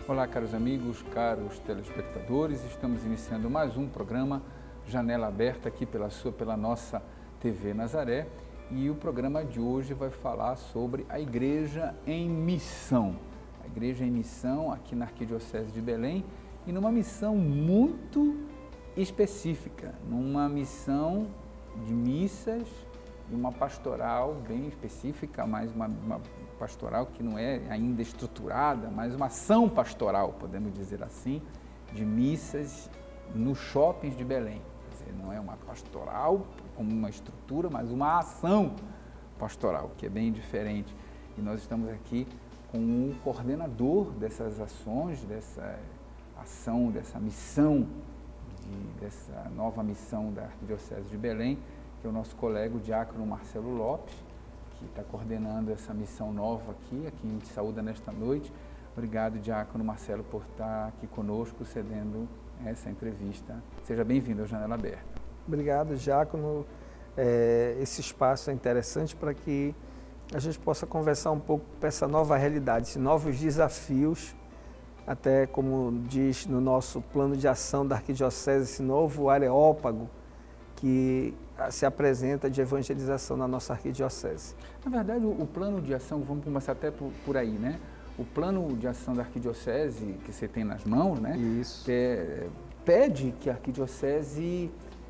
Olá, caros amigos, caros telespectadores, estamos iniciando mais um programa Janela Aberta aqui pela nossa TV Nazaré, e o programa de hoje vai falar sobre a Igreja em Missão. A Igreja em Missão aqui na Arquidiocese de Belém, e numa missão muito específica, numa missão de missas e uma pastoral bem específica, mais uma pastoral que não é ainda estruturada, mas uma ação pastoral, podemos dizer assim, de missas nos shoppings de Belém. Quer dizer, não é uma pastoral como uma estrutura, mas uma ação pastoral, que é bem diferente. E nós estamos aqui com o coordenador dessas ações, dessa ação, dessa missão, dessa nova missão da Arquidiocese de Belém, que é o nosso colega, o diácono Marcelo Lopes, que está coordenando essa missão nova aqui, a gente saúda nesta noite. Obrigado, diácono Marcelo, por estar aqui conosco, cedendo essa entrevista. Seja bem-vindo ao Janela Aberta. Obrigado, diácono. Esse espaço é interessante para que a gente possa conversar um pouco com essa nova realidade, esses novos desafios, até como diz no nosso plano de ação da Arquidiocese, esse novo areópago que se apresenta de evangelização na nossa Arquidiocese. Na verdade, o plano de ação, vamos começar até por aí, né? O plano de ação da Arquidiocese, que você tem nas mãos, né? Isso. Pede que a Arquidiocese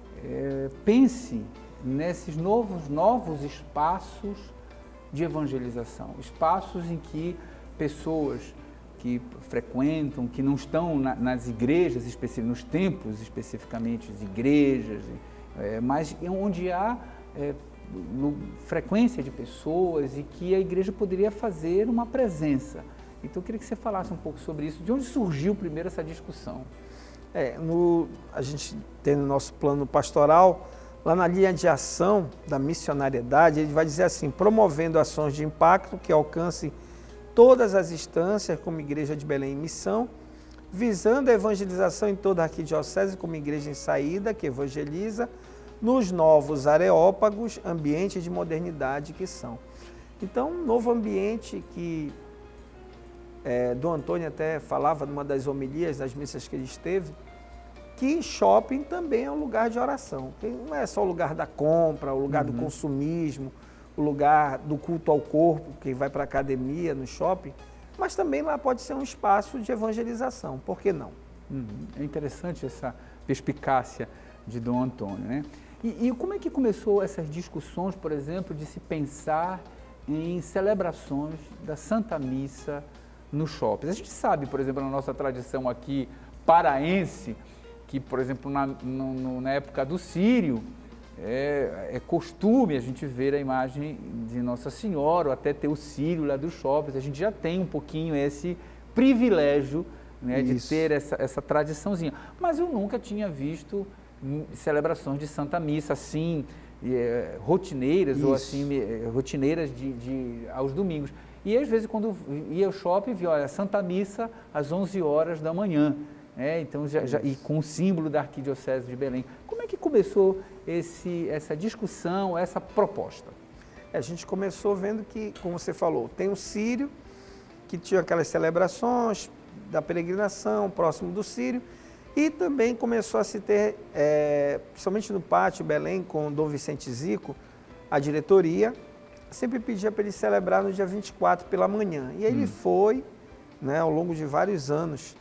pense nesses novos espaços de evangelização, espaços em que pessoas que frequentam, que não estão nas igrejas específicas, nos templos especificamente, as igrejas, mas onde há frequência de pessoas e que a igreja poderia fazer uma presença. Então eu queria que você falasse um pouco sobre isso, de onde surgiu primeiro essa discussão. A gente tem no nosso plano pastoral, lá na linha de ação da missionariedade, ele vai dizer assim: promovendo ações de impacto que alcancem todas as instâncias como Igreja de Belém em Missão, visando a evangelização em toda a Arquidiocese como igreja em saída, que evangeliza, nos novos areópagos, ambientes de modernidade que são. Então, um novo ambiente que Dom Antônio até falava numa das homilias das missas que ele esteve, que shopping também é um lugar de oração, que não é só o lugar da compra, o lugar do consumismo, o lugar do culto ao corpo, que vai para a academia, no shopping, mas também lá pode ser um espaço de evangelização, por que não? É interessante essa perspicácia de Dom Antônio, né? E como é que começou essas discussões, por exemplo, de se pensar em celebrações da Santa Missa no shopping? A gente sabe, por exemplo, na nossa tradição aqui paraense, que, por exemplo, na época do Círio, é costume a gente ver a imagem de Nossa Senhora, ou até ter o Círio lá dos shoppings. A gente já tem um pouquinho esse privilégio, né, de ter essa tradiçãozinha. Mas eu nunca tinha visto celebrações de Santa Missa assim, rotineiras, ou assim, rotineiras aos domingos. E às vezes quando ia ao shopping, via, olha, Santa Missa às 11 horas da manhã. Então e com o símbolo da Arquidiocese de Belém. Como é que começou essa discussão, essa proposta? A gente começou vendo que, como você falou, tem o Círio, que tinha aquelas celebrações da peregrinação próximo do Círio, e também começou a se ter, principalmente no Pátio Belém, com Dom Vicente Zico, a diretoria sempre pedia para ele celebrar no dia 24 pela manhã. E ele foi, né, ao longo de vários anos.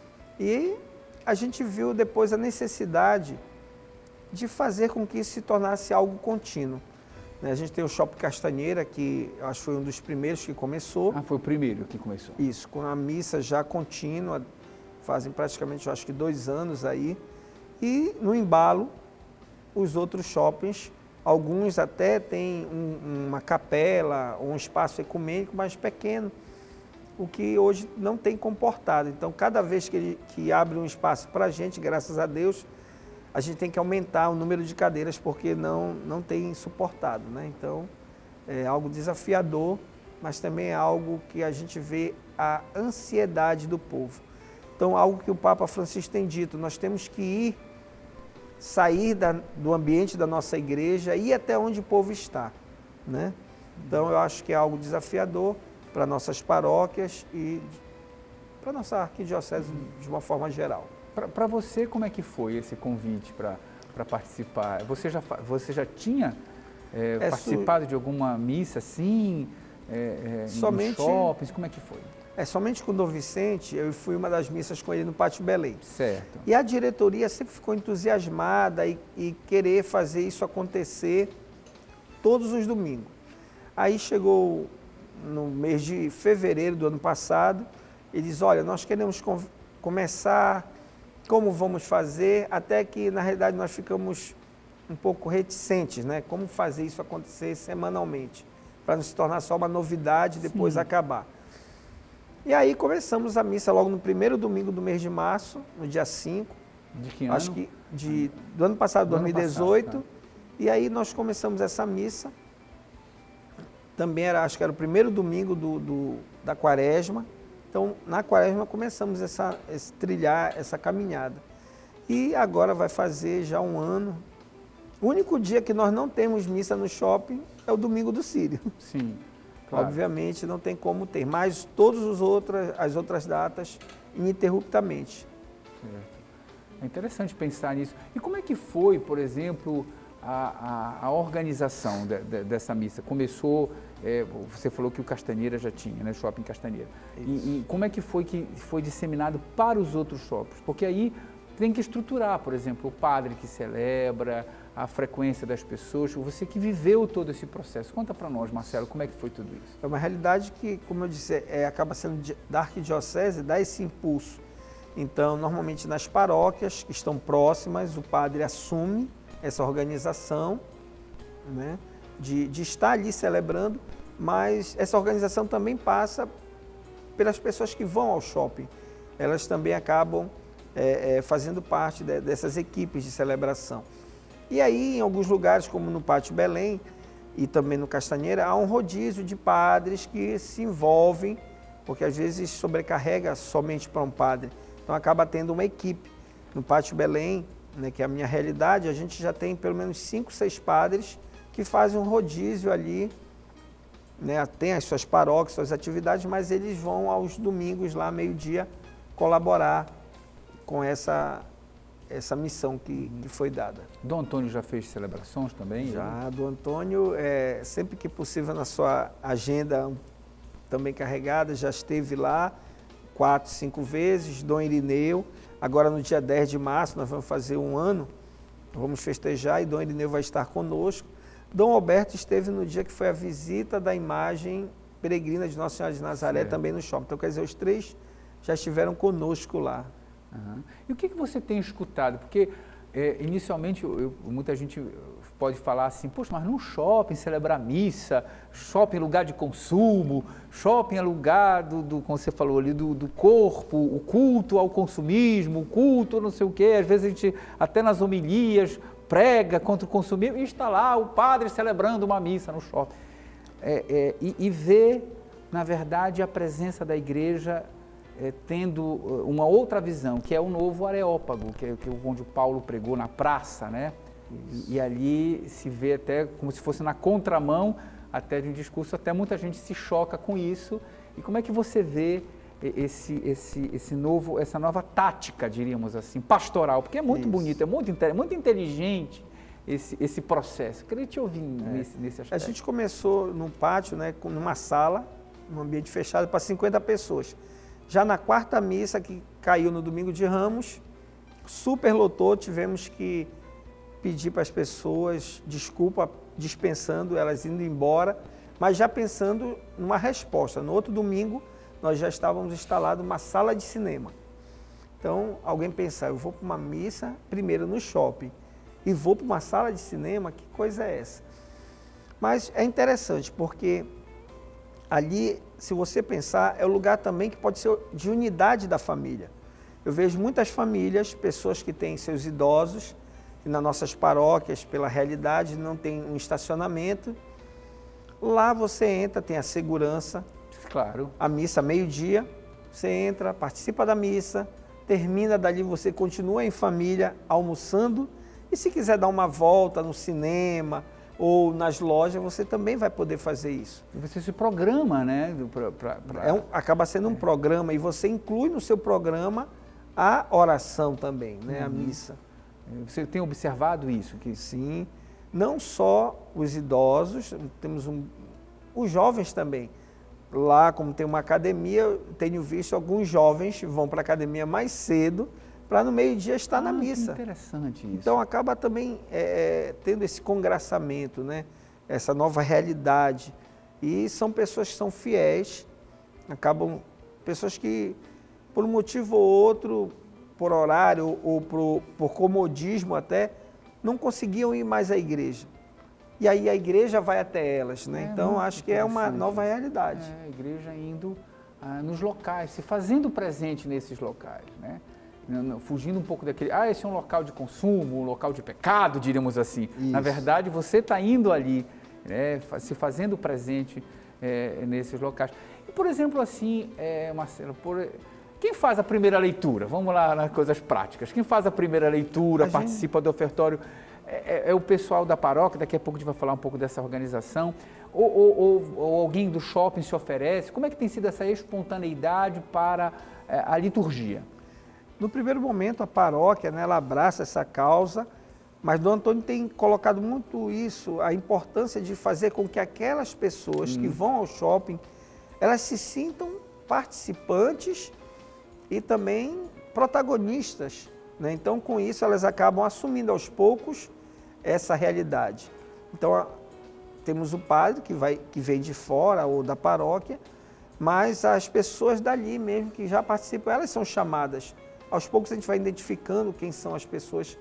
E a gente viu depois a necessidade de fazer com que isso se tornasse algo contínuo. A gente tem o Shopping Castanheira, que eu acho que foi um dos primeiros que começou. Foi o primeiro que começou. Isso, com a missa já contínua, fazem praticamente, eu acho que 2 anos aí. E no embalo, os outros shoppings, alguns até têm uma capela, um espaço ecumênico mais pequeno, o que hoje não tem comportado. Então, cada vez que abre um espaço para a gente, graças a Deus, a gente tem que aumentar o número de cadeiras, porque não tem suportado, né? Então, é algo desafiador, mas também é algo que a gente vê a ansiedade do povo. Então, algo que o Papa Francisco tem dito, nós temos que sair do ambiente da nossa igreja e ir até onde o povo está, né? Então, eu acho que é algo desafiador para nossas paróquias e para a nossa arquidiocese de uma forma geral. Para você, como é que foi esse convite para participar? Você já tinha participado de alguma missa assim, em shoppings? Como é que foi? Somente com o Dom Vicente, eu fui uma das missas com ele no Pátio Belém. Certo. E a diretoria sempre ficou entusiasmada e querer fazer isso acontecer todos os domingos. Aí chegou no mês de fevereiro do ano passado, eles, olha, nós queremos começar, como vamos fazer, até que na realidade nós ficamos um pouco reticentes, né? Como fazer isso acontecer semanalmente, para não se tornar só uma novidade e depois acabar. E aí começamos a missa logo no primeiro domingo do mês de março, no dia 5. De que ano? Acho que do ano passado, 2018. E aí nós começamos essa missa. Também acho que era o primeiro domingo da quaresma. Então, na quaresma começamos trilhar essa caminhada. E agora vai fazer já um ano. O único dia que nós não temos missa no shopping é o domingo do Círio. Sim. Claro. Obviamente não tem como ter, mas todas as outras datas ininterruptamente. Certo. É interessante pensar nisso. E como é que foi, por exemplo, a organização dessa missa? Começou, você falou que o Castanheira já tinha, né, Shopping Castanheira. E como é que foi disseminado para os outros shoppings? Porque aí tem que estruturar, por exemplo, o padre que celebra, a frequência das pessoas, você que viveu todo esse processo. Conta para nós, Marcelo, como é que foi tudo isso? É uma realidade que, como eu disse, acaba sendo da arquidiocese, dá esse impulso. Então, normalmente nas paróquias que estão próximas, o padre assume essa organização, né, de estar ali celebrando, mas essa organização também passa pelas pessoas que vão ao shopping. Elas também acabam fazendo parte dessas equipes de celebração. E aí, em alguns lugares, como no Pátio Belém e também no Castanheira, há um rodízio de padres que se envolvem, porque às vezes sobrecarrega somente para um padre. Então, acaba tendo uma equipe. No Pátio Belém, né, que é a minha realidade, a gente já tem pelo menos 5, 6 padres que fazem um rodízio ali, né, tem as suas paróquias, suas atividades, mas eles vão aos domingos lá, meio-dia, colaborar com essa missão que foi dada. Dom Antônio já fez celebrações também? Já, Dom Antônio, sempre que possível na sua agenda também carregada, já esteve lá 4, 5 vezes. Dom Irineu, agora no dia 10 de março nós vamos fazer um ano, vamos festejar e Dom Irineu vai estar conosco. Dom Alberto esteve no dia que foi a visita da imagem peregrina de Nossa Senhora de Nazaré, também no shopping. Então, quer dizer, os 3 já estiveram conosco lá. Uhum. E o que você tem escutado? Porque inicialmente muita gente pode falar assim, poxa, mas num shopping celebrar missa, shopping é lugar de consumo, shopping é lugar como você falou ali, do corpo, o culto ao consumismo, o culto não sei o quê. Às vezes a gente, até nas homilias, prega contra o consumismo e está lá o padre celebrando uma missa no shopping. E vê, na verdade, a presença da igreja tendo uma outra visão, que é o novo Areópago, que é onde o Paulo pregou na praça, né? E ali se vê até como se fosse na contramão até de um discurso, até muita gente se choca com isso. E como é que você vê essa nova tática, diríamos assim, pastoral? Porque é muito bonito, é muito inteligente esse processo. Queria te ouvir nesse aspecto. A gente começou no pátio, né, numa sala, num ambiente fechado para 50 pessoas. Já na quarta missa, que caiu no domingo de Ramos, superlotou, tivemos que pedir para as pessoas desculpa, dispensando, elas indo embora, mas já pensando numa resposta. No outro domingo, nós já estávamos instalados uma sala de cinema. Então, alguém pensar, eu vou para uma missa, primeiro no shopping, e vou para uma sala de cinema, que coisa é essa? Mas é interessante, porque ali, se você pensar, é o lugar também que pode ser de unidade da família. Eu vejo muitas famílias, pessoas que têm seus idosos, e nas nossas paróquias, pela realidade, não tem um estacionamento. Lá você entra, tem a segurança. Claro. A missa, meio-dia, você entra, participa da missa, termina dali, você continua em família, almoçando. E se quiser dar uma volta no cinema, ou nas lojas, você também vai poder fazer isso. E você se programa, né? Acaba sendo um programa e você inclui no seu programa a oração também, né? A missa. Você tem observado isso? Sim, não só os idosos, temos os jovens também. Lá, como tem uma academia, eu tenho visto alguns jovens vão para a academia mais cedo para no meio-dia estar na missa. Interessante isso. Então acaba também tendo esse congraçamento, né? Essa nova realidade. E são pessoas que são fiéis, pessoas que, por um motivo ou outro, por horário ou por comodismo até, não conseguiam ir mais à igreja. E aí a igreja vai até elas, né? Então acho que é uma nova realidade. A igreja indo nos locais, se fazendo presente nesses locais, né? Fugindo um pouco daquele, esse é um local de consumo, um local de pecado, diríamos assim. Isso. Na verdade, você está indo ali, né, se fazendo presente nesses locais. E, por exemplo, assim, Marcelo, quem faz a primeira leitura? Vamos lá nas coisas práticas. Quem faz a primeira leitura, participa do ofertório? É o pessoal da paróquia, daqui a pouco a gente vai falar um pouco dessa organização, ou alguém do shopping se oferece? Como é que tem sido essa espontaneidade para a liturgia? No primeiro momento, a paróquia, né, ela abraça essa causa, mas Dom Antônio tem colocado muito isso, a importância de fazer com que aquelas pessoas que vão ao shopping, elas se sintam participantes e também protagonistas, né? Então, com isso, elas acabam assumindo aos poucos essa realidade. Então, temos o padre que vem de fora ou da paróquia, mas as pessoas dali mesmo que já participam, elas são chamadas. Aos poucos a gente vai identificando quem são as pessoas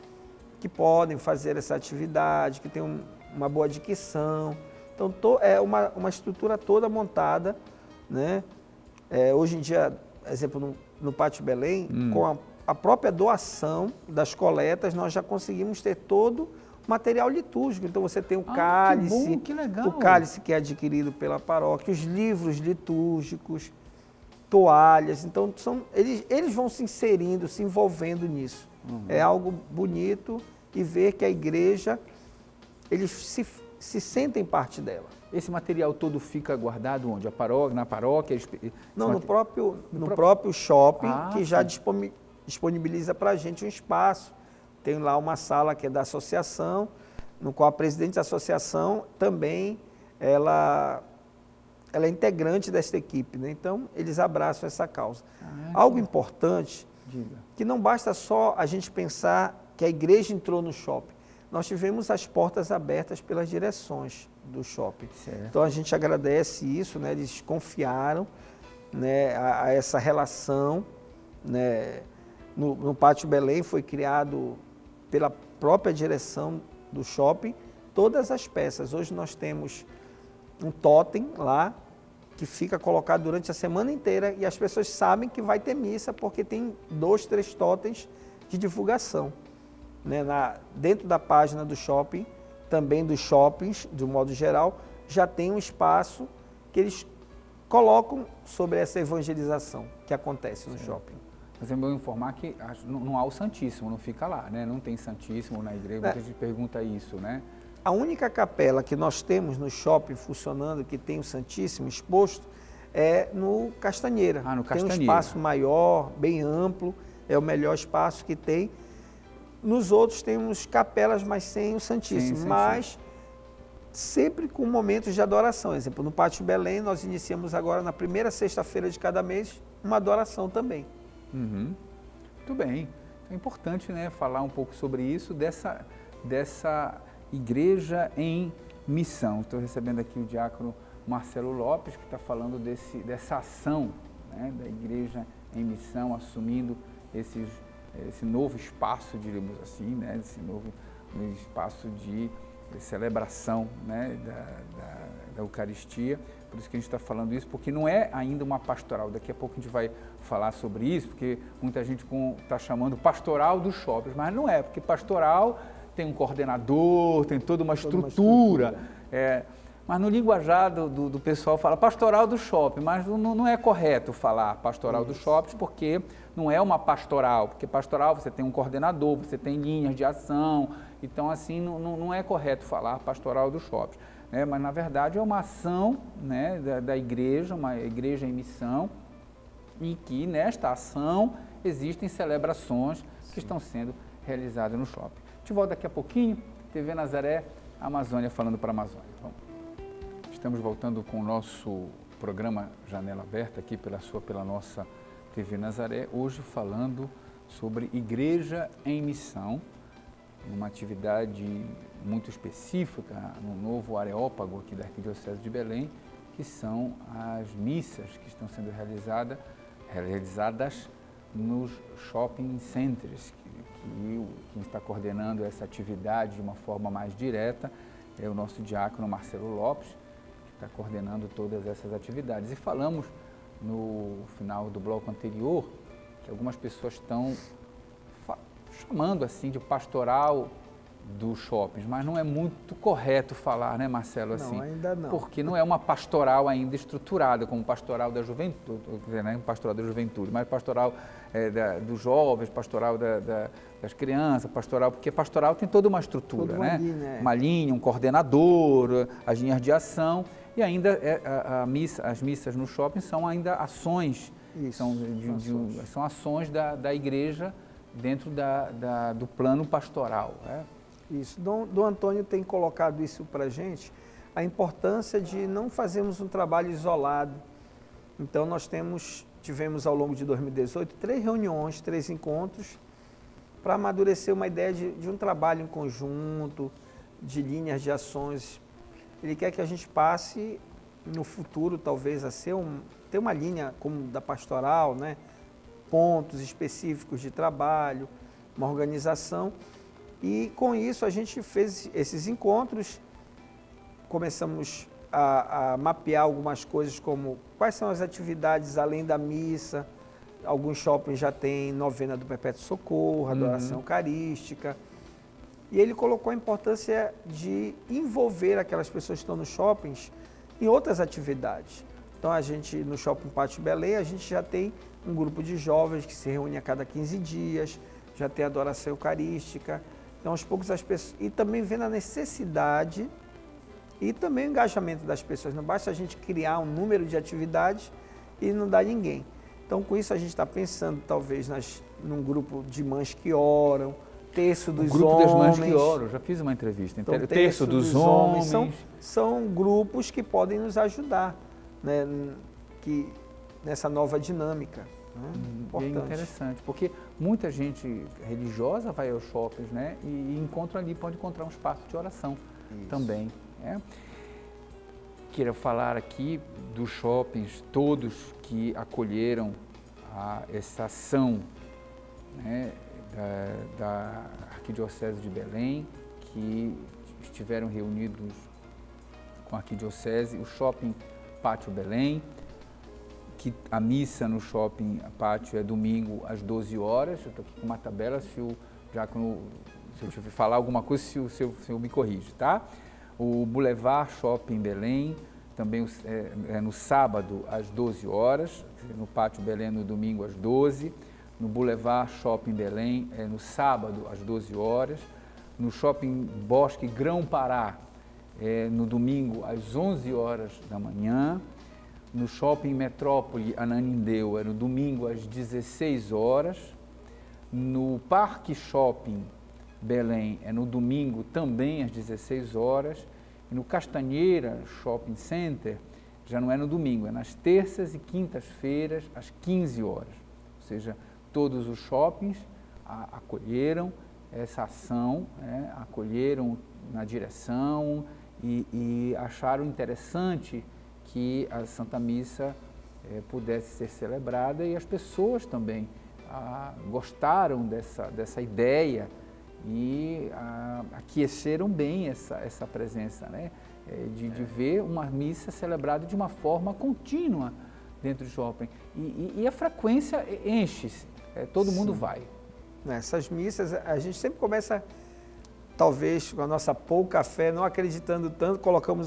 que podem fazer essa atividade, que têm uma boa dicção. Então, é uma estrutura toda montada, né? Hoje em dia, exemplo, no Pátio Belém, com a própria doação das coletas, nós já conseguimos ter todo o material litúrgico. Então, você tem o cálice, que bom, que legal. O cálice que é adquirido pela paróquia, os livros litúrgicos, toalhas. Então, eles vão se inserindo, se envolvendo nisso. É algo bonito e ver que a igreja, eles se sentem parte dela. Esse material todo fica guardado onde? Na paróquia? Não, no próprio shopping, que já disponibiliza para a gente um espaço. Tem lá uma sala que é da associação, no qual a presidente da associação também, ela é integrante dessa equipe, né? Então, eles abraçam essa causa. Algo importante, que não basta só a gente pensar que a igreja entrou no shopping. Nós tivemos as portas abertas pelas direções do shopping. Certo. Então, a gente agradece isso, né? Eles confiaram, né, a essa relação, né? No Pátio Belém foi criado pela própria direção do shopping todas as peças. Hoje nós temos um totem lá que fica colocado durante a semana inteira e as pessoas sabem que vai ter missa porque tem 2, 3 totens de divulgação, né? Dentro da página do shopping, também dos shoppings, de um modo geral, já tem um espaço que eles colocam sobre essa evangelização que acontece no shopping. Mas é bom informar que não há o Santíssimo, não fica lá, né? Não tem Santíssimo na igreja, muita gente pergunta isso, né? A única capela que nós temos no shopping funcionando, que tem o Santíssimo exposto, é no Castanheira. No Castanheira. Tem um espaço maior, bem amplo, é o melhor espaço que tem. Nos outros temos capelas, mas sem o Santíssimo, mas sempre com momentos de adoração. Por exemplo, no Pátio Belém, nós iniciamos agora, na primeira sexta-feira de cada mês, uma adoração também. Muito bem. É importante, né, falar um pouco sobre isso, dessa igreja em missão. Estou recebendo aqui o diácono Marcelo Lopes, que está falando dessa ação, né, da igreja em missão, assumindo esse novo espaço, diríamos assim, né, esse novo espaço de celebração, né, da Eucaristia. Por isso que a gente está falando isso, porque não é ainda uma pastoral. Daqui a pouco a gente vai falar sobre isso, porque muita gente está chamando pastoral dos shoppings, mas não é, porque pastoral tem um coordenador, tem toda uma estrutura. Mas no linguajar do pessoal fala pastoral do shopping, mas não é correto falar pastoral do shopping, porque não é uma pastoral, porque pastoral você tem um coordenador, você tem linhas de ação, então assim não é correto falar pastoral do shopping, né? Mas na verdade é uma ação, né, da igreja, uma igreja em missão, e que nesta ação existem celebrações que estão sendo realizadas no shopping. Te volto daqui a pouquinho, TV Nazaré, Amazônia falando para a Amazônia. Vamos. Estamos voltando com o nosso programa Janela Aberta aqui pela nossa TV Nazaré, hoje falando sobre Igreja em Missão, uma atividade muito específica no novo Areópago aqui da Arquidiocese de Belém, que são as missas que estão sendo realizadas nos shopping centers. Quem está coordenando essa atividade de uma forma mais direta é o nosso diácono Marcelo Lopes, que está coordenando todas essas atividades. E falamos no final do bloco anterior que algumas pessoas estão chamando assim de pastoral dos shoppings, mas não é muito correto falar, né, Marcelo? Assim, não, ainda não. Porque não é uma pastoral ainda estruturada, como pastoral da juventude, né, pastoral da juventude, mas pastoral dos jovens, pastoral das crianças, pastoral, porque pastoral tem toda uma estrutura, né? Ali, né? Uma linha, um coordenador, as linhas de ação, e ainda as missas no shopping são ainda ações, são ações da igreja dentro do plano pastoral. Isso. Dom Antônio tem colocado isso para a gente, a importância de não fazermos um trabalho isolado. Então, nós tivemos ao longo de 2018 3 reuniões, 3 encontros, para amadurecer uma ideia de um trabalho em conjunto, de linhas de ações. Ele quer que a gente passe no futuro, talvez, a ter uma linha como da pastoral, né? Pontos específicos de trabalho, uma organização. E com isso a gente fez esses encontros, começamos a mapear algumas coisas como quais são as atividades além da missa. Alguns shoppings já têm novena do Perpétuo Socorro, adoração eucarística. E ele colocou a importância de envolver aquelas pessoas que estão nos shoppings em outras atividades. Então no Shopping Pátio Belém, a gente já tem um grupo de jovens que se reúne a cada 15 dias, já tem adoração eucarística. Então, aos poucos as pessoas... E também vendo a necessidade e também o engajamento das pessoas. Não basta a gente criar um número de atividades e não dar ninguém. Então, com isso, a gente está pensando, talvez, num grupo de mães que oram, terço dos homens. O grupo das mães que oram, já fiz uma entrevista. Então, terço dos homens. São grupos que podem nos ajudar, né, nessa nova dinâmica. Importante. É interessante, porque muita gente religiosa vai aos shoppings, né, e pode encontrar um espaço de oração também. Quero falar aqui dos shoppings todos que acolheram essa ação, né, da Arquidiocese de Belém, que estiveram reunidos com a Arquidiocese, o Shopping Pátio Belém, que a missa no Shopping Pátio é domingo às 12 horas. Eu estou aqui com uma tabela, se eu falar alguma coisa, se eu me corrige, tá? O Boulevard Shopping Belém, também é no sábado às 12 horas, no Pátio Belém no domingo às 12, no Boulevard Shopping Belém é no sábado às 12 horas, no Shopping Bosque Grão-Pará é no domingo às 11 horas da manhã, no Shopping Metrópole Ananindeu é no domingo às 16 horas, no Parque Shopping Belém é no domingo também às 16 horas, e no Castanheira Shopping Center já não é no domingo, é nas terças e quintas-feiras às 15 horas. Ou seja, todos os shoppings acolheram essa ação, acolheram na direção e acharam interessante que a Santa Missa pudesse ser celebrada, e as pessoas também gostaram dessa ideia e aqueceram bem essa presença, né? De ver uma missa celebrada de uma forma contínua dentro do shopping. E a frequência enche-se, todo mundo vai. Nessas missas, a gente sempre começa, talvez, com a nossa pouca fé, não acreditando tanto,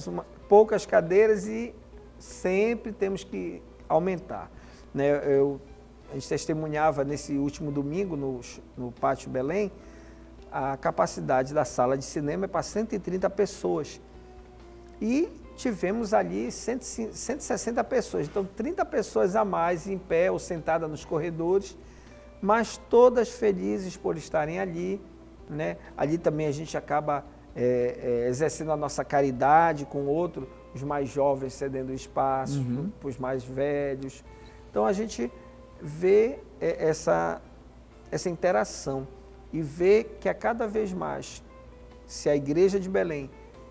poucas cadeiras e sempre temos que aumentar, né? A gente testemunhava nesse último domingo no Pátio Belém, a capacidade da sala de cinema é para 130 pessoas. E tivemos ali 160 pessoas, então 30 pessoas a mais em pé ou sentada nos corredores, mas todas felizes por estarem ali, né? Ali também a gente acaba exercendo a nossa caridade com outro, os mais jovens cedendo espaço para os mais velhos. Então a gente vê essa interação e vê que a cada vez mais, se a Igreja de Belém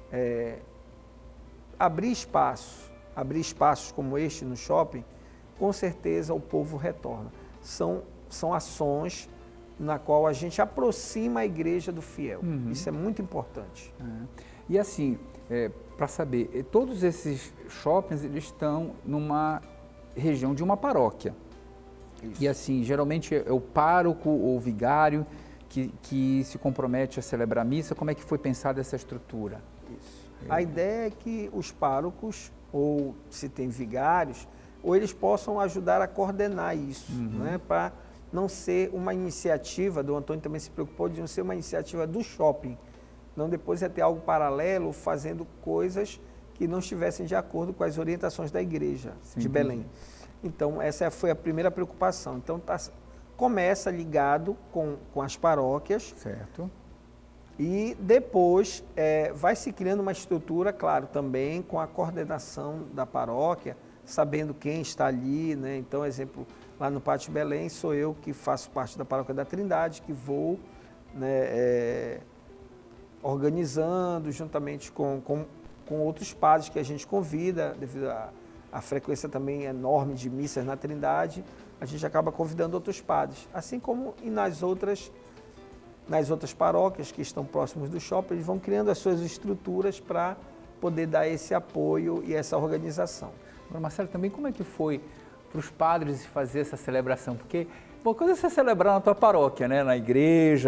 abrir espaços como este no shopping, com certeza o povo retorna. São ações na qual a gente aproxima a igreja do fiel. Isso é muito importante. E assim, para saber, todos esses shoppings eles estão numa região de uma paróquia. Isso. E assim, geralmente é o pároco ou o vigário que se compromete a celebrar a missa. Como é que foi pensada essa estrutura? Isso. A ideia é que os párocos, ou se tem vigários, ou eles possam ajudar a coordenar isso, né? Para não ser uma iniciativa, do Antônio também se preocupou de não ser uma iniciativa do shopping, não depois é ter algo paralelo fazendo coisas que não estivessem de acordo com as orientações da igreja de Belém. Então essa foi a primeira preocupação. Então começa ligado com as paróquias. Certo. E depois vai se criando uma estrutura, claro, também com a coordenação da paróquia, sabendo quem está ali, né? Então, exemplo, lá no Pátio Belém, sou eu que faço parte da Paróquia da Trindade, que vou, né, organizando juntamente com outros padres que a gente convida, devido à frequência também enorme de missas na Trindade, a gente acaba convidando outros padres, assim como nas outras paróquias que estão próximos do shopping, eles vão criando as suas estruturas para poder dar esse apoio e essa organização. Agora, Marcelo, também como é que foi para os padres fazer essa celebração? Porque uma coisa é você celebrar na tua paróquia, né? Na igreja,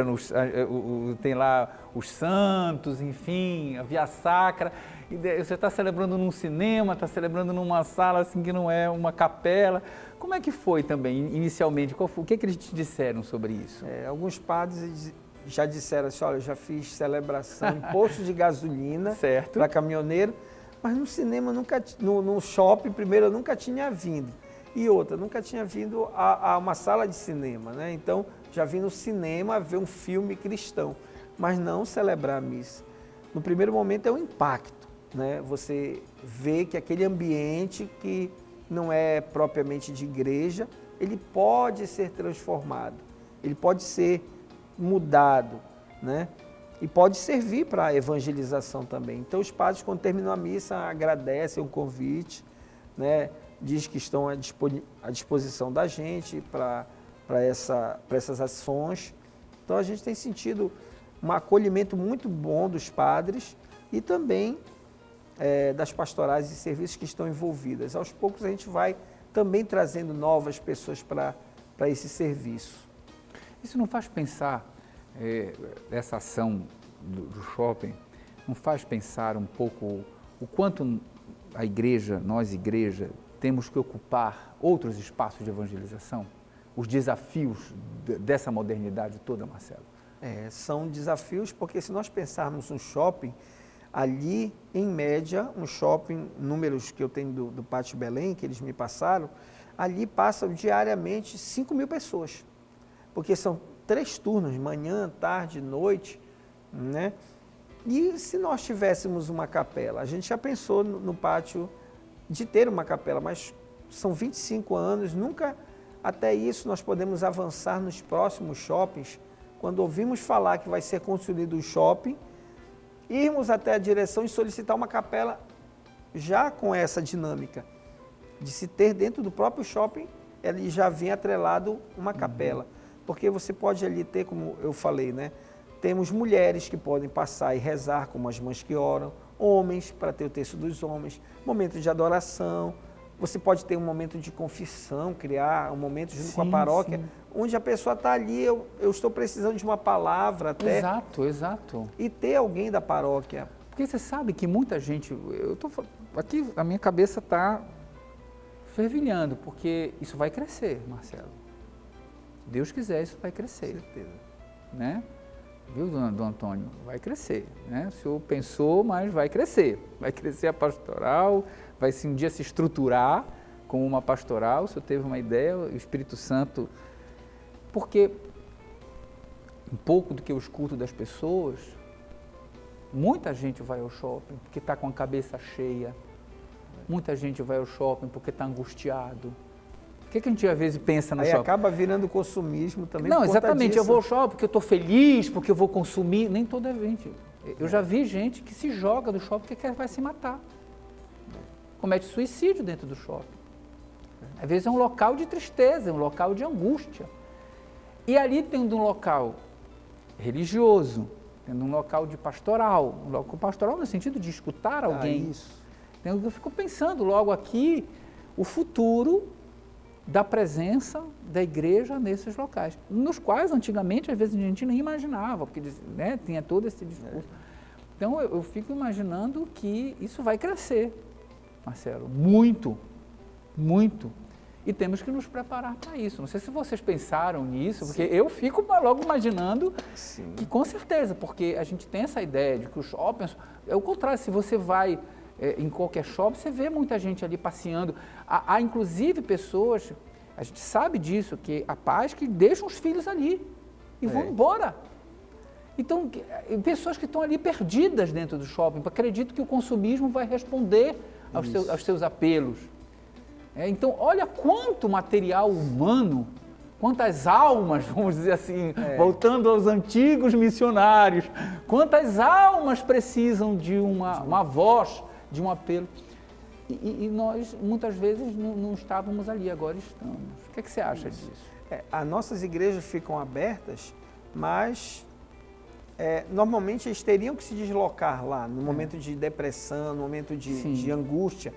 tem lá os santos, enfim, a via sacra, e você está celebrando num cinema, está celebrando numa sala assim que não é uma capela. Como é que foi também, inicialmente? O que eles te disseram sobre isso? Alguns padres já disseram assim, olha, eu já fiz celebração em posto de gasolina para caminhoneiro, mas no cinema, no shopping, primeiro, eu nunca tinha vindo. E outra, nunca tinha vindo a uma sala de cinema, né? Então, já vim no cinema ver um filme cristão, mas não celebrar a missa. No primeiro momento é um impacto, né? Você vê que aquele ambiente que não é propriamente de igreja, ele pode ser transformado, ele pode ser mudado, né? E pode servir para a evangelização também. Então, os padres, quando terminam a missa, agradecem o convite, né? Diz que estão à disposição da gente para essas ações. Então, a gente tem sentido um acolhimento muito bom dos padres e também das pastorais e serviços que estão envolvidas. Aos poucos, a gente vai também trazendo novas pessoas para esse serviço. Isso não faz pensar, essa ação do shopping, não faz pensar um pouco o quanto a igreja, nós igreja, temos que ocupar outros espaços de evangelização? Os desafios dessa modernidade toda, Marcelo? São desafios porque se nós pensarmos um shopping, ali, em média, um shopping, números que eu tenho do Pátio Belém, que eles me passaram, ali passam diariamente 5.000 pessoas, porque são 3 turnos, manhã, tarde, noite, né? E se nós tivéssemos uma capela, a gente já pensou no pátio de ter uma capela, mas são 25 anos, nunca até isso nós podemos avançar nos próximos shoppings. Quando ouvimos falar que vai ser construído um shopping, irmos até a direção e solicitar uma capela já com essa dinâmica de se ter dentro do próprio shopping, ele já vem atrelado uma capela. Porque você pode ali ter, como eu falei, né? Temos mulheres que podem passar e rezar, como as mães que oram, homens, para ter o texto dos homens, momento de adoração, você pode ter um momento de confissão, criar um momento junto com a paróquia, onde a pessoa está ali, eu estou precisando de uma palavra até. Exato. E ter alguém da paróquia Porque você sabe que muita gente, aqui a minha cabeça está fervilhando, porque isso vai crescer, Marcelo. Se Deus quiser, isso vai crescer. Com certeza. Né? Viu, do Antônio? Vai crescer. Né? O senhor pensou, mas vai crescer. Vai crescer a pastoral, vai um dia se estruturar como uma pastoral. O senhor teve uma ideia, o Espírito Santo... Porque um pouco do que eu escuto das pessoas, muita gente vai ao shopping porque está com a cabeça cheia, muita gente vai ao shopping porque está angustiado. O que a gente às vezes pensa no shopping? Aí acaba virando consumismo também. Não, exatamente, eu vou ao shopping porque eu estou feliz, porque eu vou consumir, nem toda gente. Eu já vi gente que se joga do shopping porque vai se matar. Comete suicídio dentro do shopping. Às vezes é um local de tristeza, é um local de angústia. E ali tem um local religioso, tem um local de pastoral, pastoral no sentido de escutar alguém. Isso. Então, eu fico pensando logo aqui o futuro da presença da igreja nesses locais, nos quais antigamente às vezes a gente nem imaginava, porque né, tinha todo esse discurso. Então eu fico imaginando que isso vai crescer, Marcelo, muito, muito. E temos que nos preparar para isso. Não sei se vocês pensaram nisso, porque eu fico logo imaginando que com certeza, porque a gente tem essa ideia de que os shoppings, é o contrário, se você vai em qualquer shopping, você vê muita gente ali passeando. Há inclusive pessoas, a gente sabe disso, que há pais que deixam os filhos ali e vão embora. Então, pessoas que estão ali perdidas dentro do shopping, acreditam que o consumismo vai responder aos seus apelos. Então, olha quanto material humano, quantas almas, vamos dizer assim, voltando aos antigos missionários, quantas almas precisam de uma voz, de um apelo. E nós, muitas vezes, não estávamos ali, agora estamos. O que é que você acha disso? As nossas igrejas ficam abertas, mas normalmente eles teriam que se deslocar lá, no momento de depressão, no momento de angústia.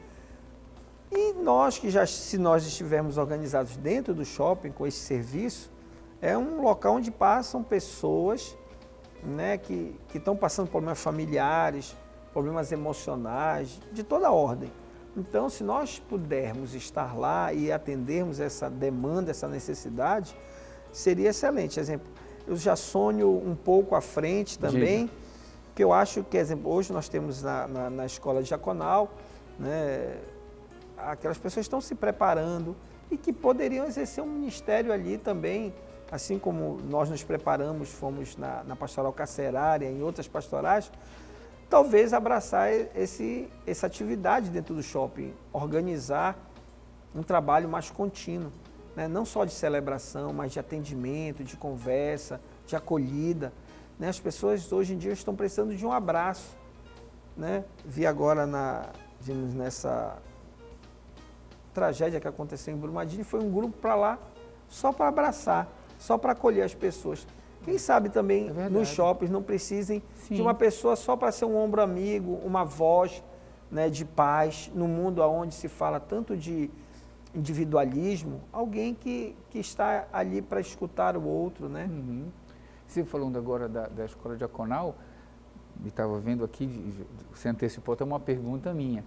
E nós, se nós estivermos organizados dentro do shopping com esse serviço, é um local onde passam pessoas, né, que estão passando problemas familiares, problemas emocionais, de toda ordem. Então, se nós pudermos estar lá e atendermos essa demanda, essa necessidade, seria excelente. Exemplo, eu já sonho um pouco à frente também, que eu acho que, exemplo, hoje nós temos na escola diaconal, né, aquelas pessoas estão se preparando e que poderiam exercer um ministério ali também, assim como nós nos preparamos, fomos na pastoral carcerária, em outras pastorais, talvez abraçar essa atividade dentro do shopping, organizar um trabalho mais contínuo, né? Não só de celebração, mas de atendimento, de conversa, de acolhida. Né? As pessoas hoje em dia estão precisando de um abraço. Né? Vimos nessa tragédia que aconteceu em Brumadinho, foi um grupo para lá só para abraçar, só para acolher as pessoas. Quem sabe também nos shoppings não precisem de uma pessoa só para ser um ombro amigo, uma voz, né, de paz, no mundo onde se fala tanto de individualismo, alguém que está ali para escutar o outro. Né? Você falando agora da escola diaconal, e estava vendo aqui, você antecipou até uma pergunta minha.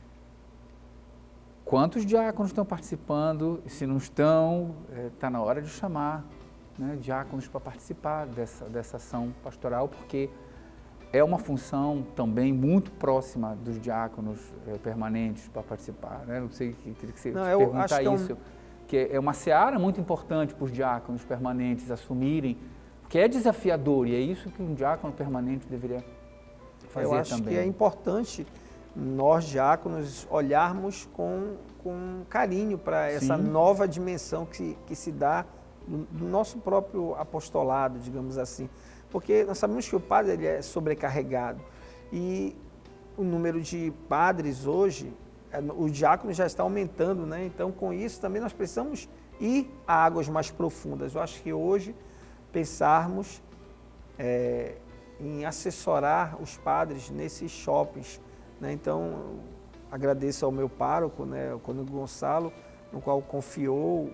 Quantos diáconos estão participando? Se não estão, está na hora de chamar, né, diáconos para participar dessa ação pastoral, porque é uma função também muito próxima dos diáconos permanentes para participar. Né? Não sei, queria que você perguntar isso, que é uma seara muito importante para os diáconos permanentes assumirem, porque é desafiador e é isso que um diácono permanente deveria fazer também. Eu acho que é importante nós, diáconos, olharmos com carinho para essa nova dimensão que se dá do nosso próprio apostolado, digamos assim. Porque nós sabemos que o padre ele é sobrecarregado e o número de padres hoje, o diácono já está aumentando, né? Então, com isso, também nós precisamos ir a águas mais profundas. Eu acho que hoje pensarmos em assessorar os padres nesses shoppings, né? Então, agradeço ao meu pároco, né, o cônego Gonçalo, no qual confiou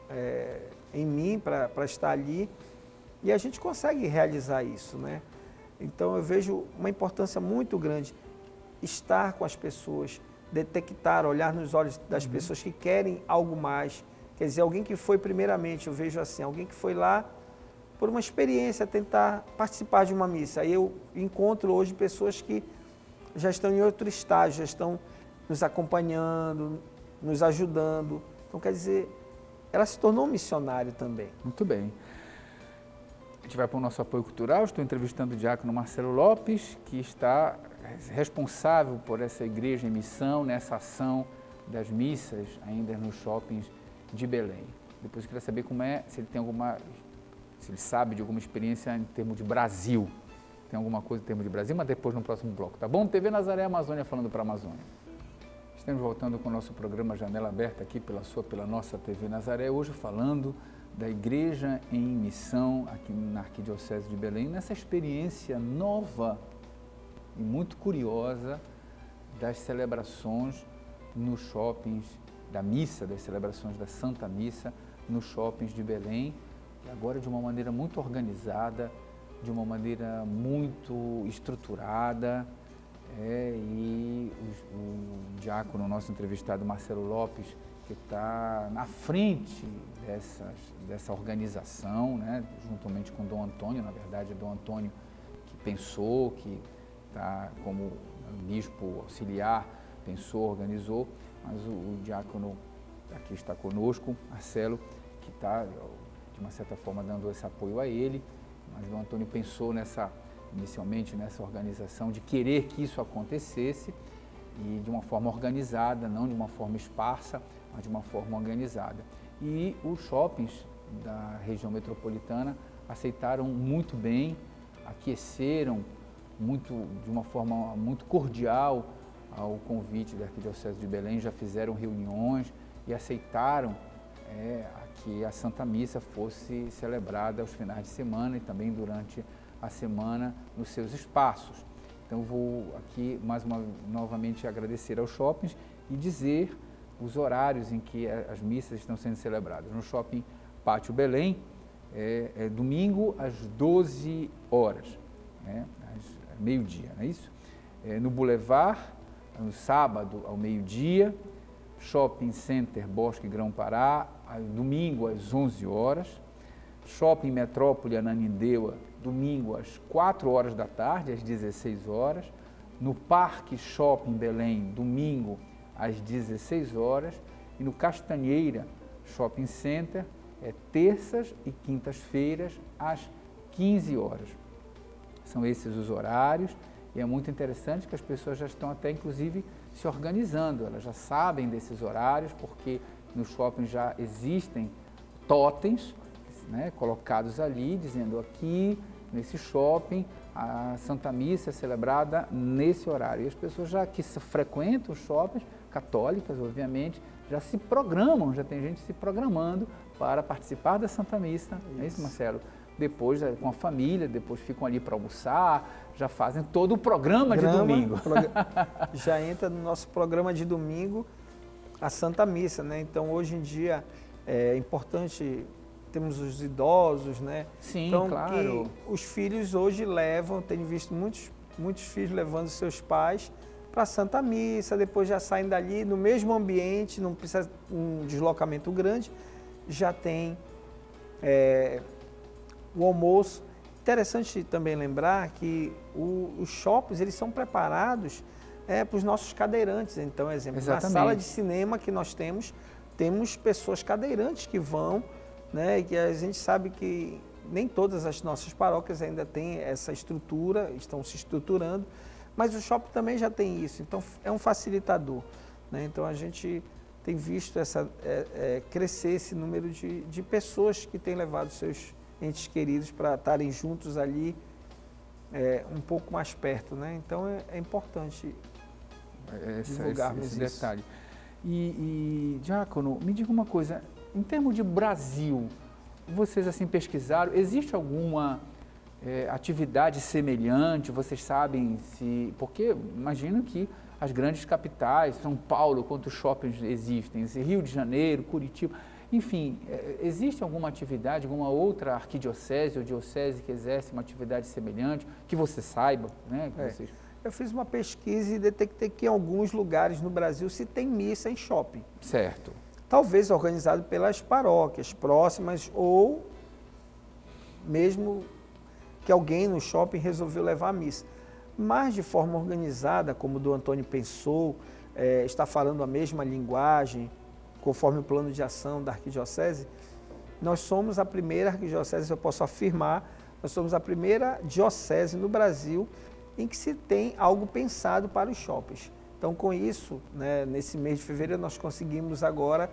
em mim para estar ali, e a gente consegue realizar isso, né? Então eu vejo uma importância muito grande estar com as pessoas, detectar, olhar nos olhos das pessoas que querem algo mais. Quer dizer, alguém que foi primeiramente, eu vejo assim, alguém que foi lá por uma experiência, tentar participar de uma missa. Aí eu encontro hoje pessoas que já estão em outro estágio, já estão nos acompanhando, nos ajudando. Então, quer dizer, ela se tornou um missionário também. Muito bem. A gente vai para o nosso apoio cultural. Estou entrevistando o diácono Marcelo Lopes, que está responsável por essa igreja em missão, nessa ação das missas, ainda nos shoppings de Belém. Depois eu queria saber como é, se ele tem alguma, se ele sabe de alguma experiência em termos de Brasil. Tem alguma coisa em termos de Brasil, mas depois no próximo bloco, tá bom? TV Nazaré Amazônia falando para a Amazônia. Estamos voltando com o nosso programa Janela Aberta aqui pela nossa TV Nazaré, hoje falando da Igreja em Missão aqui na Arquidiocese de Belém, nessa experiência nova e muito curiosa das celebrações nos shoppings da missa, das celebrações da Santa Missa nos shoppings de Belém, e agora de uma maneira muito organizada, de uma maneira muito estruturada, e o diácono, nosso entrevistado Marcelo Lopes, que está na frente dessa organização, né, juntamente com Dom Antônio, na verdade é Dom Antônio que pensou, que está como bispo auxiliar, pensou, organizou, mas o diácono aqui está conosco, Marcelo, que está, de uma certa forma, dando esse apoio a ele, mas o Antônio pensou inicialmente nessa organização, de querer que isso acontecesse e de uma forma organizada, não de uma forma esparsa, mas de uma forma organizada. E os shoppings da região metropolitana aceitaram muito bem, aqueceram de uma forma muito cordial ao convite da Arquidiocese de Belém, já fizeram reuniões e aceitaram que a Santa Missa fosse celebrada aos finais de semana e também durante a semana nos seus espaços. Então vou aqui novamente agradecer aos shoppings e dizer os horários em que as missas estão sendo celebradas. No Shopping Pátio Belém, domingo às 12 horas, meio-dia, não é isso? No Boulevard, no sábado ao meio-dia, Shopping Center Bosque Grão-Pará, domingo às 11 horas, Shopping Metrópole Ananindeua, domingo às 4 horas da tarde, às 16 horas, no Parque Shopping Belém, domingo às 16 horas, e no Castanheira Shopping Center, terças e quintas-feiras, às 15 horas. São esses os horários, e é muito interessante que as pessoas já estão até, inclusive, se organizando, elas já sabem desses horários, porque no shopping já existem totens, né, colocados ali, dizendo aqui, nesse shopping, a Santa Missa é celebrada nesse horário. E as pessoas já que frequentam os shoppings, católicas, obviamente, já se programam, já tem gente se programando para participar da Santa Missa, não é isso, Marcelo? Depois com a família, depois ficam ali para almoçar, já fazem todo o programa de domingo. Já entra no nosso programa de domingo a Santa Missa, né? Então, hoje em dia, é importante, temos os idosos, né? Sim, então, claro. Que os filhos hoje levam, tenho visto muitos filhos levando seus pais para a Santa Missa, depois já saem dali no mesmo ambiente, não precisa um deslocamento grande, já tem o almoço. Interessante também lembrar que os shoppings, eles são preparados para os nossos cadeirantes. Então, exemplo, exatamente, na sala de cinema que nós temos pessoas cadeirantes que vão, né, e que a gente sabe que nem todas as nossas paróquias ainda têm essa estrutura, estão se estruturando, mas o shopping também já tem isso, então é um facilitador, né? Então a gente tem visto crescer esse número de pessoas que têm levado seus entes queridos para estarem juntos ali, um pouco mais perto, né? Então é importante divulgarmos esse isso. detalhe. E diácono, me diga uma coisa, em termos de Brasil, vocês assim pesquisaram, existe alguma atividade semelhante, vocês sabem se... Porque imagino que as grandes capitais, São Paulo, quantos shoppings existem, Rio de Janeiro, Curitiba, Enfim, existe alguma atividade, alguma outra arquidiocese ou diocese que exerce uma atividade semelhante, que você saiba, né? Que vocês... Eu fiz uma pesquisa e detectei que em alguns lugares no Brasil se tem missa em shopping. Certo. Talvez organizado pelas paróquias próximas ou mesmo que alguém no shopping resolveu levar a missa. Mas de forma organizada, como o do Antônio pensou, está falando a mesma linguagem, conforme o plano de ação da arquidiocese, nós somos a primeira arquidiocese, eu posso afirmar, nós somos a primeira diocese no Brasil em que se tem algo pensado para os shoppings. Então, com isso, né, nesse mês de fevereiro, nós conseguimos agora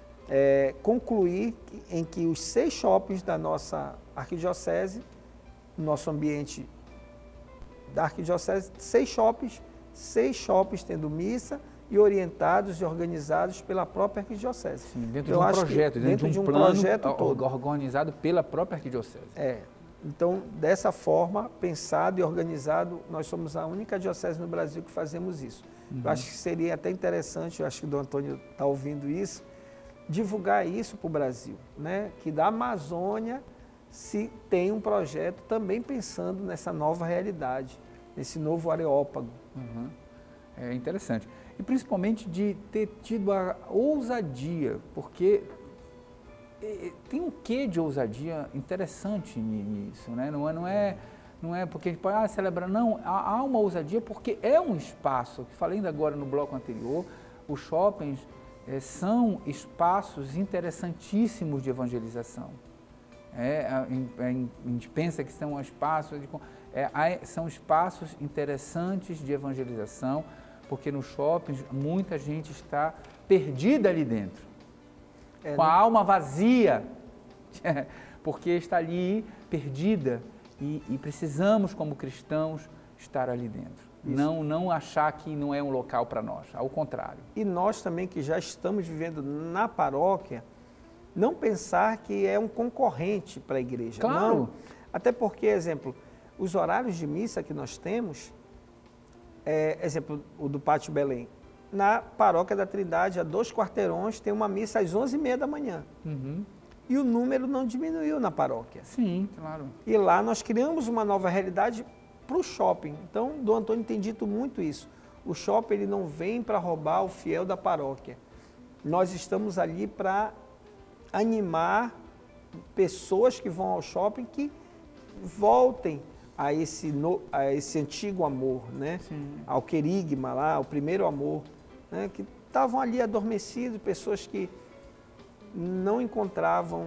concluir em que os 6 shoppings da nossa arquidiocese, nosso ambiente da arquidiocese, 6 shoppings tendo missa e orientados e organizados pela própria arquidiocese. Sim, dentro de um projeto, dentro de um plano projeto todo. Organizado pela própria arquidiocese. Então, dessa forma, pensado e organizado, nós somos a única diocese no Brasil que fazemos isso. Eu acho que seria até interessante, eu acho que o Dom Antônio está ouvindo isso, divulgar isso para o Brasil, né? Que da Amazônia se tem um projeto também pensando nessa nova realidade, nesse novo Areópago. É interessante. E principalmente de ter tido a ousadia, porque tem um quê de ousadia interessante nisso, né? Não é porque a gente pode celebrar, não, há uma ousadia porque é um espaço, que falei ainda agora no bloco anterior, os shoppings são espaços interessantíssimos de evangelização. A gente pensa que são espaços, são espaços interessantes de evangelização, porque nos shoppings muita gente está perdida ali dentro, com a alma vazia, porque está ali perdida e precisamos, como cristãos, estar ali dentro. Não achar que não é um local para nós, ao contrário. E nós também que já estamos vivendo na paróquia, não pensar que é um concorrente para a igreja. Claro. Não. Até porque, exemplo, os horários de missa que nós temos, exemplo, o do Pátio Belém, na Paróquia da Trindade, a 2 quarteirões, tem uma missa às 11h30 da manhã. E o número não diminuiu na paróquia. Sim, claro. E lá nós criamos uma nova realidade para o shopping. Então, Dom Antônio tem dito muito isso. O shopping ele não vem para roubar o fiel da paróquia. Nós estamos ali para animar pessoas que vão ao shopping que voltem a esse antigo amor, né? Ao querigma lá, ao primeiro amor, né? Que estavam ali adormecidos, pessoas que não encontravam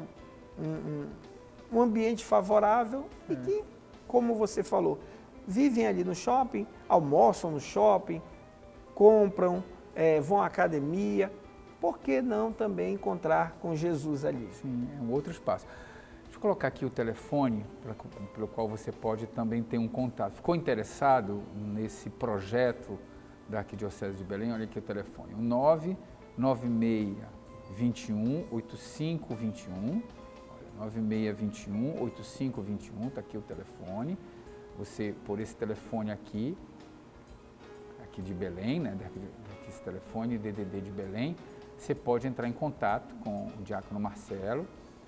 um ambiente favorável e que, como você falou, vivem ali no shopping, almoçam no shopping, compram, vão à academia. Por que não também encontrar com Jesus ali? Sim, é um outro espaço. Deixa eu colocar aqui o telefone pelo qual você pode também ter um contato. Ficou interessado nesse projeto da Arquidiocese de Belém? Olha aqui o telefone, o 99621-8521, 9621-8521, está aqui o telefone. Você, por esse telefone aqui de Belém, né, esse telefone DDD de Belém, você pode entrar em contato com o diácono Marcelo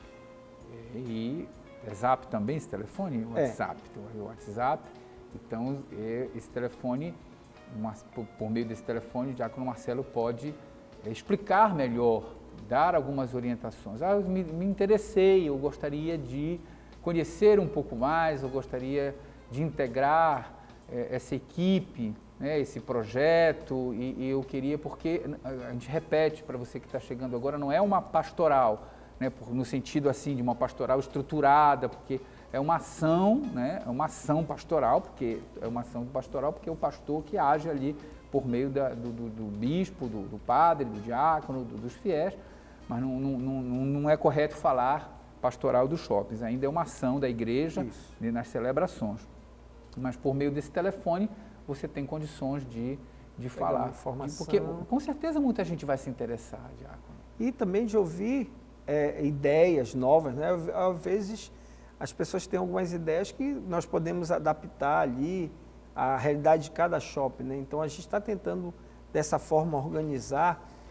e é Zap também esse telefone? WhatsApp, WhatsApp. Então, esse telefone, por meio desse telefone, o diácono Marcelo pode explicar melhor, dar algumas orientações. Eu me interessei, eu gostaria de conhecer um pouco mais, eu gostaria de integrar essa equipe, né, esse projeto, e eu queria, porque a gente repete para você que está chegando agora, não é uma pastoral, né, no sentido assim de uma pastoral estruturada, porque é uma ação, né, é uma ação pastoral, porque é uma ação pastoral porque é o pastor que age ali por meio do bispo, do padre, do diácono, dos fiéis, mas não é correto falar pastoral dos shoppings, ainda é uma ação da igreja nas celebrações, mas por meio desse telefone você tem condições de falar, porque com certeza muita gente vai se interessar, diácono. E também de ouvir ideias novas, né? Às vezes as pessoas têm algumas ideias que nós podemos adaptar ali à realidade de cada shopping, né? Então a gente está tentando dessa forma organizar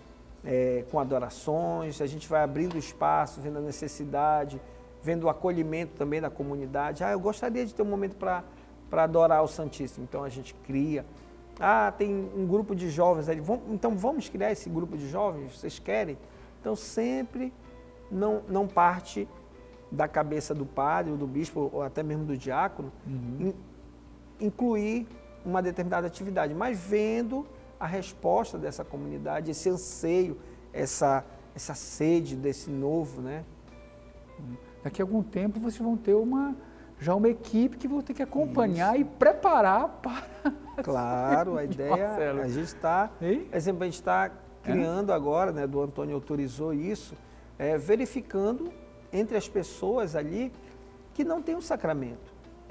com adorações, a gente vai abrindo espaço, vendo a necessidade, vendo o acolhimento também da comunidade. Eu gostaria de ter um momento para adorar o Santíssimo, então a gente cria. Tem um grupo de jovens ali, então vamos criar esse grupo de jovens, vocês querem? Então sempre não parte da cabeça do padre, ou do bispo, ou até mesmo do diácono, incluir uma determinada atividade, mas vendo a resposta dessa comunidade, esse anseio, essa sede desse novo, né? Daqui a algum tempo vocês vão ter já uma equipe que vão ter que acompanhar e preparar para... Claro, a ideia, a gente está, exemplo, a gente está criando agora, né, do Antônio autorizou isso, verificando entre as pessoas ali que não têm o sacramento.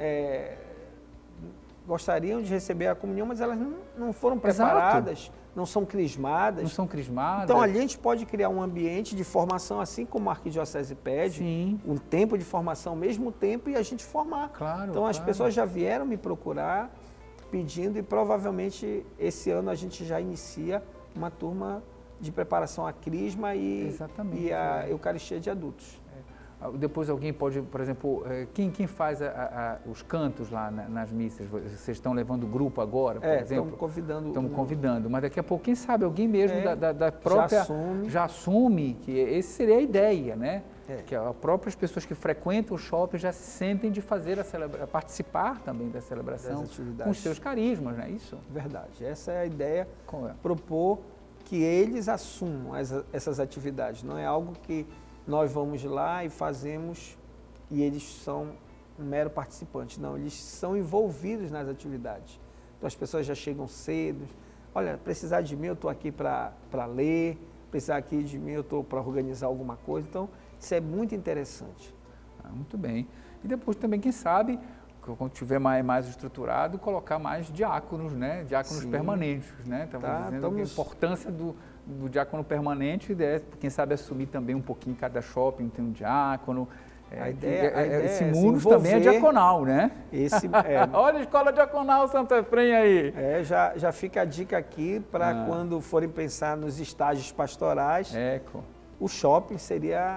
Gostariam de receber a comunhão, mas elas não foram preparadas, exato, não são crismadas. Não são crismadas. Então, ali a gente pode criar um ambiente de formação, assim como a Arquidiocese pede, sim, um tempo de formação, mesmo tempo, e a gente formar. Claro, então, as pessoas já vieram me procurar pedindo, e provavelmente esse ano a gente já inicia uma turma de preparação à crisma e a Eucaristia de adultos. Depois alguém pode, por exemplo, quem faz os cantos lá nas missas? Vocês estão levando grupo agora, por exemplo? Estamos convidando. Estamos convidando, mas daqui a pouco, quem sabe, alguém mesmo da própria... Já assume que essa seria a ideia, né? Que as próprias pessoas que frequentam o shopping já se sentem de fazer participar também da celebração com os seus carismas, não é isso? Verdade, essa é a ideia, propor que eles assumam essas atividades, não é algo que nós vamos lá e fazemos e eles são um mero participante. Não, eles são envolvidos nas atividades. Então as pessoas já chegam cedo. Olha, precisar de mim, eu estou aqui para ler. Precisar aqui de mim, eu estou para organizar alguma coisa. Então, isso é muito interessante. Muito bem. E depois também, quem sabe, quando tiver mais estruturado, colocar mais diáconos, né? Diáconos, sim, permanentes, né? Estamos dizendo a importância do diácono permanente, quem sabe assumir também um pouquinho cada shopping, tem um diácono. A ideia esse mundo também é diaconal, né? Olha a escola diaconal Santo Efrem aí. Já fica a dica aqui para quando forem pensar nos estágios pastorais, o shopping seria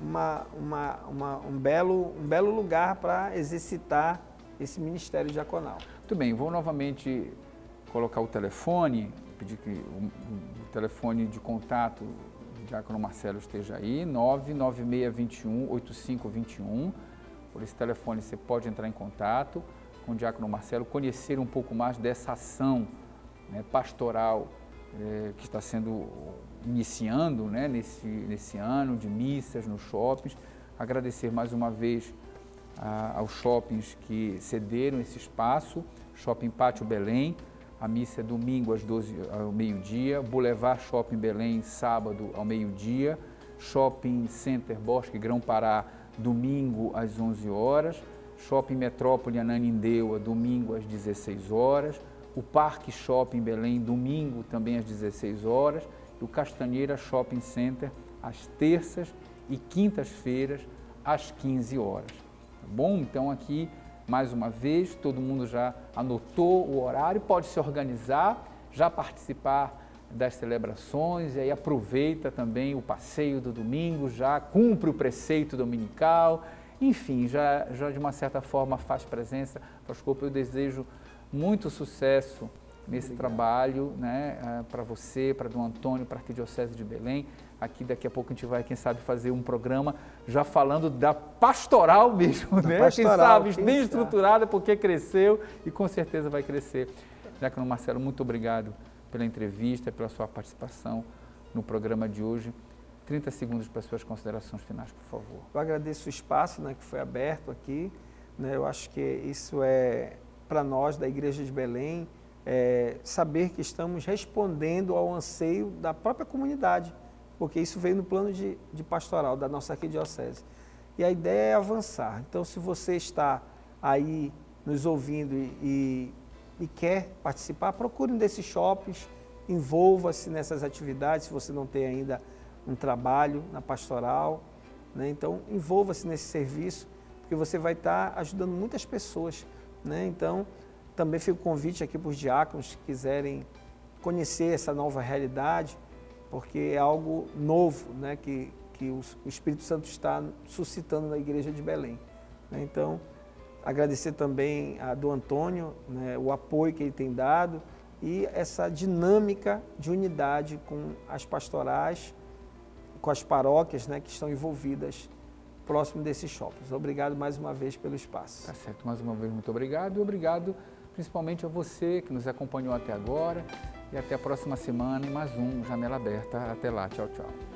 um belo lugar para exercitar esse ministério diaconal. Muito bem, vou novamente colocar o telefone, pedir que o telefone de contato do diácono Marcelo esteja aí, 99621-8521. Por esse telefone você pode entrar em contato com o diácono Marcelo, conhecer um pouco mais dessa ação, né, pastoral que está sendo iniciando, né, nesse ano de missas nos shoppings. Agradecer mais uma vez aos shoppings que cederam esse espaço, Shopping Pátio Belém, a missa é domingo ao meio-dia, Boulevard Shopping Belém, sábado ao meio-dia, Shopping Center Bosque Grão-Pará, domingo às 11 horas, Shopping Metrópole Ananindeua, domingo às 16 horas, o Parque Shopping Belém, domingo também às 16 horas, e o Castanheira Shopping Center, às terças e quintas-feiras, às 15 horas. Tá bom? Então aqui, mais uma vez, todo mundo já anotou o horário, pode se organizar, já participar das celebrações, e aí aproveita também o passeio do domingo, já cumpre o preceito dominical, enfim, já de uma certa forma faz presença. Pastor, eu desejo muito sucesso nesse trabalho, né, para você, para Dom Antônio, para a Arquidiocese de Belém. Aqui daqui a pouco a gente vai, quem sabe, fazer um programa já falando da pastoral mesmo, né? Pastoral, quem sabe, bem estruturada, porque cresceu e com certeza vai crescer. Diácono Marcelo, muito obrigado pela entrevista, pela sua participação no programa de hoje. 30 segundos para as suas considerações finais, por favor. Eu agradeço o espaço, né, que foi aberto aqui, né? Eu acho que isso é, para nós da Igreja de Belém, saber que estamos respondendo ao anseio da própria comunidade, porque isso veio no plano de pastoral da nossa arquidiocese. E a ideia é avançar. Então, se você está aí nos ouvindo e quer participar, procure um desses shoppings, envolva-se nessas atividades, se você não tem ainda um trabalho na pastoral, né? Então, envolva-se nesse serviço, porque você vai estar ajudando muitas pessoas, né? Então, também fica o convite aqui para os diáconos que quiserem conhecer essa nova realidade, porque é algo novo, né, que o Espírito Santo está suscitando na igreja de Belém. Então, agradecer também a do Antônio, né, o apoio que ele tem dado e essa dinâmica de unidade com as pastorais, com as paróquias, né, que estão envolvidas próximo desses shoppings. Obrigado mais uma vez pelo espaço. Tá certo, mais uma vez muito obrigado e obrigado principalmente a você que nos acompanhou até agora e até a próxima semana em mais um Janela Aberta. Até lá, tchau, tchau.